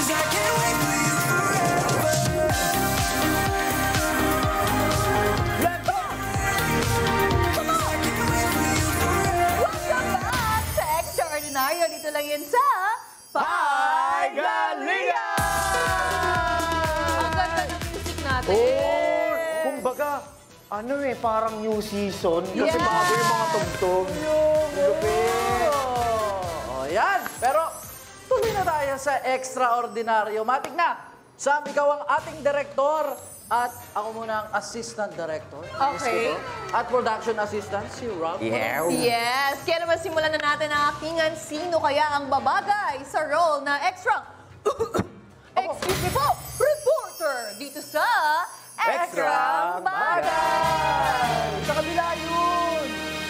Dito lang yun sa Pagalingan! Ang ganda ng music natin. Kumbaga, parang new season. Kasi Yes! bago yung mga tugtog. Lupit! Yan! Pero tuloy na tayo sa extraordinaryo. Matik na! Sam, ikaw ang ating director. At ako muna ang assistant director. Okay. At production assistant, si Rob. Yeah. Yes! Kaya naman simulan na natin ang akingan. Sino kaya ang babagay sa role na excuse me po, reporter dito sa Extra Bagay! Sa kabila yun!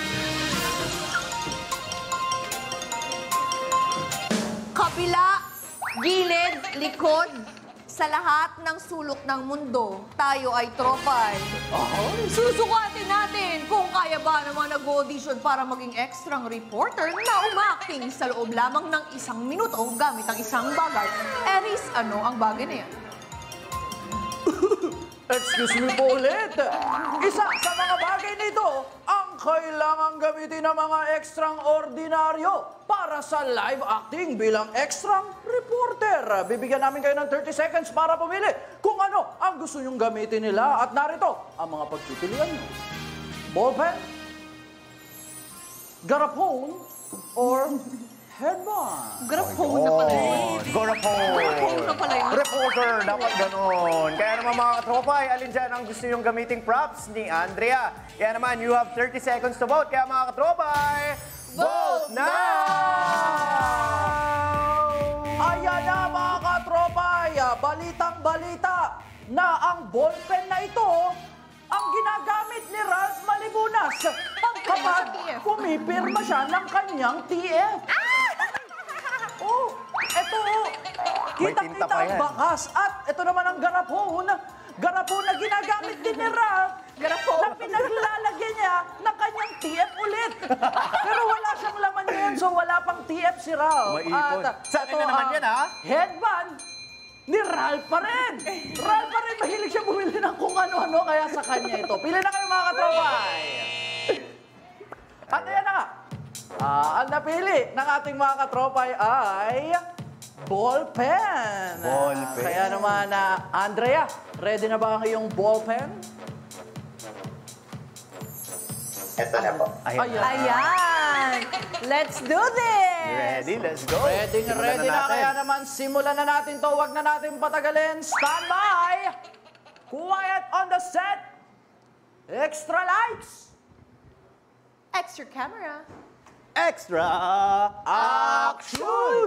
Kabila, gilid, likod, sa lahat ng sulok ng mundo, tayo ay tropay. Susukatin natin kung kaya ba naman nag-audition para maging extrang reporter na umaking sa loob lamang ng 1 minuto gamit ang isang bagay. Eris, ano ang bagay na yan? Excuse me po ulit. Isa sa mga bagay nito ang kailangang gamitin ng mga ekstrang ordinaryo para sa live acting bilang ekstrang reporter. Bibigyan namin kayo ng 30 seconds para pumili kung ano ang gusto nyong gamitin nila. At narito ang mga pagpipilian nyo. Ballpen, garapon, or headband. Garapon na pala yun. Garapon na pala yun. Reporter, dapat ganon. Kaya naman mga katropay, alin dyan ang gusto yung gamiting props ni Andrea? Kaya naman, you have 30 seconds to vote. Kaya mga katropay, vote now! Ayan na mga katropay, balitang-balita na ang ballpen na ito ang ginagamit ni Ralph Malibunas kapag pumipirma siya ng kanyang TF. Ito, kita-kita ang bakas. At ito naman ang garapon. Garapon na ginagamit din ni Ralph na pinaglalagyan niya ng kanyang TF ulit. Pero wala siyang laman yun, so wala pang TF si Ralph. Maipon. Sa atin na naman yan, ha? Headband ni Ralph pa rin. Ralph pa rin, mahilig siya bumili ng kung ano-ano, kaya sa kanya ito. Pili na kayo mga katropay. At ayan na nga. Ang napili ng ating mga katropay ay ballpen. Ballpen. Kaya naman, Andrea, ready na ba ang iyong ballpen? Ito na po. Ayan! Let's do this! Ready? Let's go. Ready na Simulan natin. kaya naman simulan na natin to. Huwag na natin patagalin. Stand by! Quiet on the set! Extra lights! Extra camera. Extra action!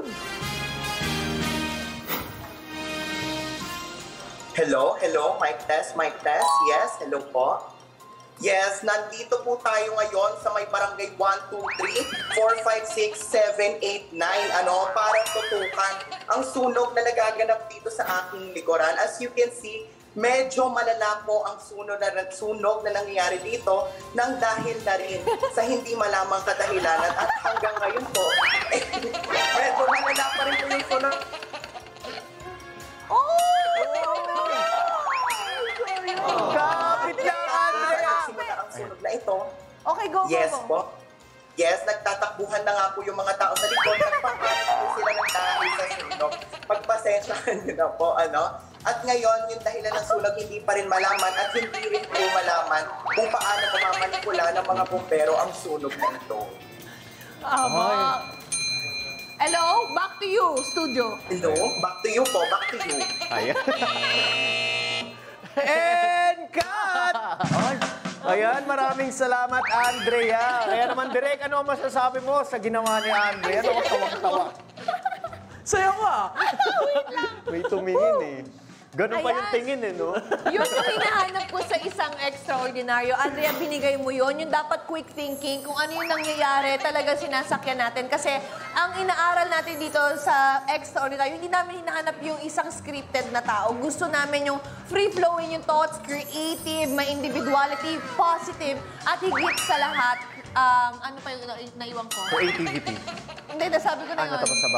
Hello? Mic test? Yes, hello po. Yes, nandito po tayo ngayon sa may barangay 1, 2, 3, 4, 5, 6, 7, 8, 9. Para tutukan ang sunog na nagaganap dito sa aking likuran. As you can see, medyo malala po ang sunog na nangyayari dito nang dahil na rin sa hindi malamang kadahilanan. At hanggang ngayon po, medyo malala pa rin po yung sunog. Kapit lang, Andrea! Nagsimula ang sunog na ito. Okay, go. Yes po. Yes, nagtatakbuhan na nga po yung mga tao sa likod. Nagpangkalit po sila ng dahil sa sunog. Pagpasensyahan nyo na po, At ngayon, yung dahilan ng sunog hindi pa rin malaman at hindi rin po malaman kung paano mamamanipula ng mga bumbero ang sunog na ito. Hello, back to you, studio. Hello? Back to you po, back to you. Ayan. And cut! Ayan, maraming salamat, Andrea. Kaya naman, Direk, ano ang masasabi mo sa ginawa ni Andrea? Ano, tawang-tawa. Sayo nga! May tumingin eh. Ganun pa yung tingin eh, no? Yun yung hinahanap ko sa isang extraordinaryo. Andrea, binigay mo yun. Yung dapat quick thinking, kung ano yung nangyayari, talaga sinasakyan natin. Kasi ang inaaral natin dito sa extraordinaryo, hindi namin hinahanap yung isang scripted na tao. Gusto namin yung free-flowing yung thoughts, creative, may individuality, positive, at higit sa lahat, ano pa yung naiwan ko? Creativity. Hindi, nasabi ko na yun. Tapos na ba?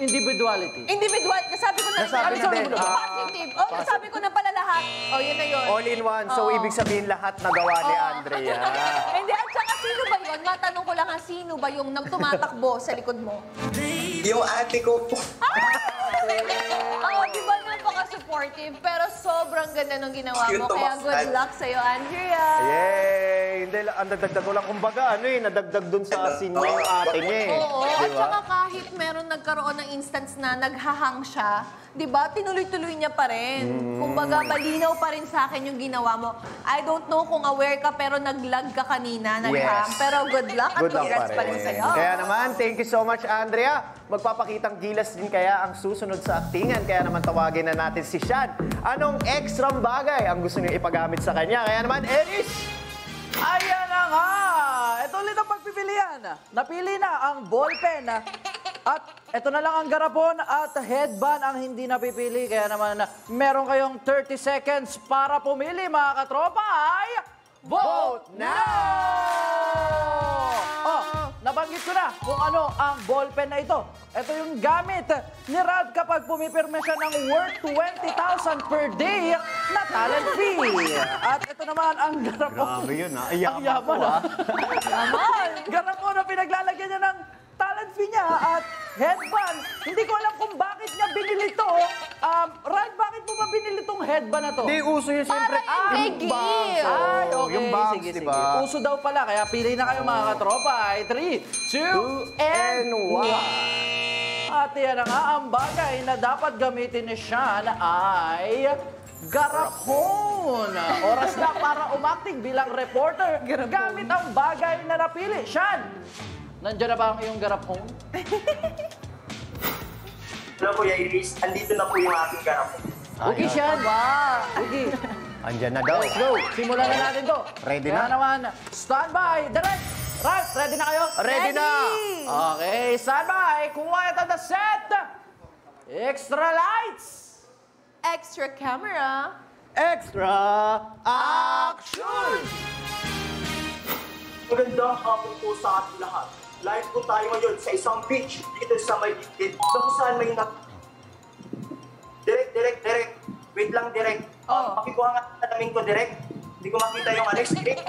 individuality. Individual, nasabi ko na Nasabi na din. positive. Oh, nasabi ko na pala lahat. Oh, yun na yun. All in one. So, Oo. ibig sabihin lahat nagawa ni Andrea. Hindi, at saka sino ba yun? Matanong ko lang ha, sino ba yung tumatakbo sa likod mo? Yung ate ko po. Oo, di ba napaka-supportive? Pero sobrang ganda nung ginawa Yun mo. Kaya tumakas. good luck sa'yo, Andrea. Yay! Hindi, ang dagdag ko lang kumbaga, nadagdag dun sa asin niya yung ate niya eh. Oo, Di at ba? saka kahit meron nagkaroon ng instance na naghahang siya, di ba, tinuloy-tuloy niya pa rin. Kumbaga, malinaw pa rin sa akin yung ginawa mo. I don't know kung aware ka, pero nag-lag ka kanina, naghang. Yes. Pero good luck at Good luck congrats pa rin sa'yo. Kaya naman, thank you so much, Andrea. Magpapakitang gilas din kaya ang susunod sa aktingan. Kaya naman tawagin na natin si Sean. Anong ekstrang bagay ang gusto niyo ipagamit sa kanya? Kaya naman, Eris! Ayan na nga! Ito ulit ang pagpipilian. Napili na ang ballpen. At ito na lang ang garapon at headband ang hindi napipili. Kaya naman, meron kayong 30 seconds para pumili, mga katropa. Ay, vote now! Oh, nabanggit ko na kung ano ang ballpen na ito. Ito yung gamit ni Rad kapag pumipirme siya ng worth 20,000 per day na talent fee. At ito naman ang garapon. Grabe yun, ha? Ang yaman, ha? Yaman! Garapon na pinaglalagyan niya ng talent fee niya at headband. Hindi ko alam kung bakit niya binili ito. Rad, bakit mo ba binili itong headband na to? Hindi, uso yun siyempre. Para yung may gift. Ay, okay. Yung bags, sige, di ba? sige. Uso daw pala, kaya pili na kayo mga katropa. Ay, 3, 2, and 1. At yan na nga, ang bagay na dapat gamitin ni Sean ay garapon. Oras na para umakting bilang reporter. Gamit ang bagay na napili. Sean, nandiyan na ba ang iyong garapon? Hello, Kuya Iris. Andito na po yung aking garapon. Okay, Sean. Okay. Andyan na daw. Let's go. Simulan na natin to. Ready Kaya na? naman, standby. Direct. Right, ready na kayo? Ready na! Okay, standby. Kuha ito the set. Extra lights. Extra camera. Extra action! Magandang hapon po sa ating lahat. Live po tayo ngayon sa isang beach dito sa may gitgit na kung saan may Direct. Wait lang, direct. Pakikuha nga sa namin ko, direct. Hindi ko makita yung Alex, direct.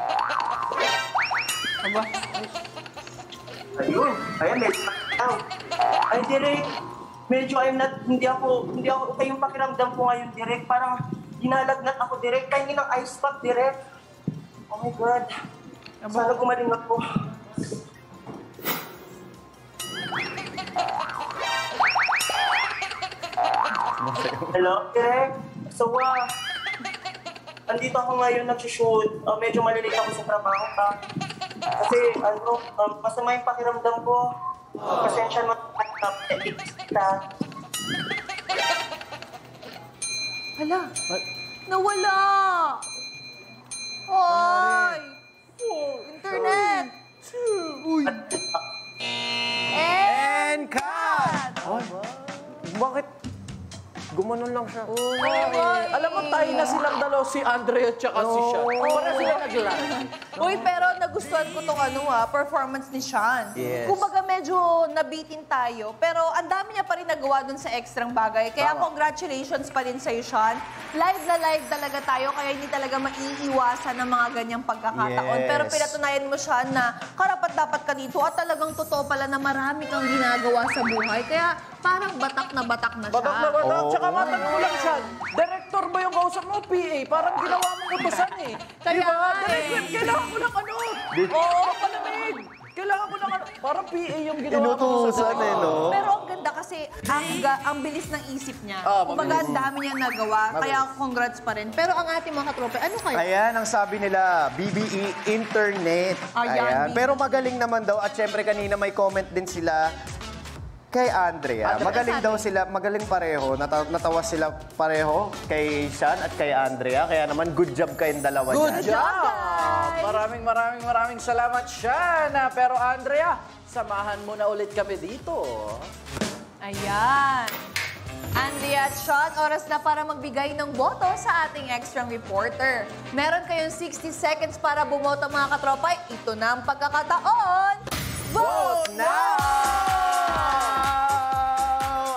Ayun. Ayan, medyo nakitaw. Ay, direct. Medyo hindi ako okay yung pakiramdam ko ngayon, direct. Parang hinalagnat ako, direct. Kainin ng ice pack, direct. Oh my God. Sana gumaling ako. Hello, direct. So, andito ako ngayon nag-shoot. Medyo malilate ako sa trabaho pa. Kasi, masama yung pakiramdam ko. Pasensya mo kita. Hala, nawala. Hoy! Internet! And cut! Ay, bakit? Gumanon lang siya. Alam mo, tayo na silang dalaw, si Andrea at saka si Sean. Para sila naglaan. Uy, pero nagustuhan ko tong performance ni Sean. Yes. Kumbaga medyo nabitin tayo, pero ang dami niya pa rin nagawa dun sa ekstrang bagay. Kaya congratulations pa rin sa'yo, Sean. Live na live talaga tayo, kaya hindi talaga maiiwasan ng mga ganyang pagkakataon. Yes. Pero pinatunayan mo, Sean, na karapat-dapat ka dito at talagang totoo pala na marami kang ginagawa sa buhay. Kaya parang batak na siya. Batak na batak. Tsaka matanong ko lang, Sean. Director ba yung kausap mo? PA? Parang ginawa mong utusan eh. Kaya Diba? nga eh. Director, kailangan ko ng ano. Oo, palamig. Kailangan ko ng ano. Parang PA yung ginawa mo. Inutusan eh, no? Pero ang ganda kasi ang bilis ng isip niya. Ah, Kumbaga ang dami niya nagawa. Kaya congrats pa rin. Pero ang ating mga katropa, ano kayo? Ayan, ang sabi nila, BBE Internet. Ayan, BBE. Pero magaling naman daw. At syempre kanina may comment din sila kay Andrea. Ano Magaling sabi? daw sila, magaling pareho. Natawa sila pareho kay Sean at kay Andrea. Kaya naman, good job kayong dalawa Good dyan. job! guys! Maraming salamat, Sean. Pero Andrea, samahan mo na ulit kami dito. Ayan. Andy at Sean, oras na para magbigay ng boto sa ating extrang reporter. Meron kayong 60 seconds para bumoto mga katropa. Ito na ang pagkakataon. Vote now!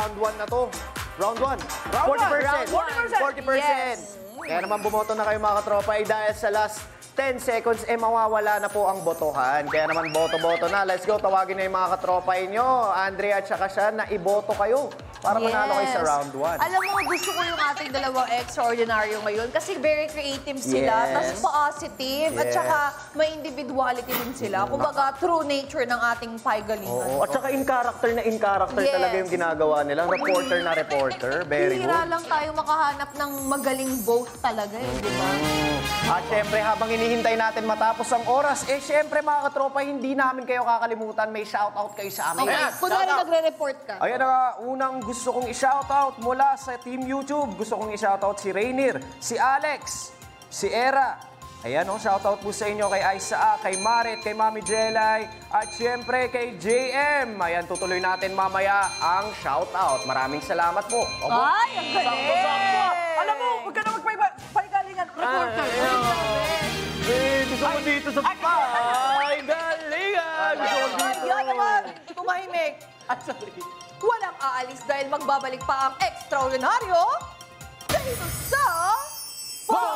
round 1 na to. Round 1. Round 40%. 1. 40%. Yes. Kaya naman bumoto na kayo mga katropa dahil sa last 10 seconds, mawawala na po ang botohan. Kaya naman boto-boto na. Let's go, tawagin na yung mga katropa inyo. Andrea at saka siya, na iboto kayo para manalo kayo sa round 1. Alam mo, gusto ko yung ating dalawang extraordinaryo ngayon kasi very creative sila, Yes. tas positive, at Yes. saka may individuality din sila. Kumbaga, true nature ng ating paigalingan. Oo. At saka in character Yes. talaga yung ginagawa nila. Reporter na reporter. Very Hira good. lang tayo makahanap ng magaling vote talaga, di ba? At syempre, habang hinihintay natin matapos ang oras, syempre mga katropa, hindi namin kayo kakalimutan. May shoutout kayo sa amin. Okay, kunwari nagre-report ka. Ayan na, unang gusto kong i-shoutout mula sa Team YouTube. Gusto kong i-shoutout si Rainier, si Alex, si Era. Ayan shoutout po sa inyo kay Aisaa, kay Marit, kay Mami Jelay, at syempre kay JM. Ayan, tutuloy natin mamaya ang shoutout. Maraming salamat po. Opo. Ay, ang galing! Alam mo, huwag ka na magpaigalingan. Reporter. Gusto mo dito sa paigalingan. Yan naman, tumahimik. Walang aalis dahil magbabalik pa ang extraordinaryo dito sa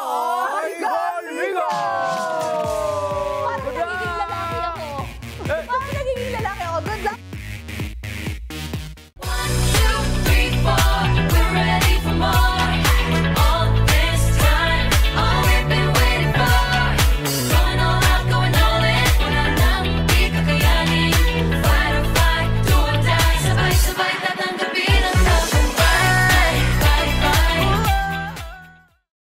Paigalingan! Parang nagiging lalaki ako.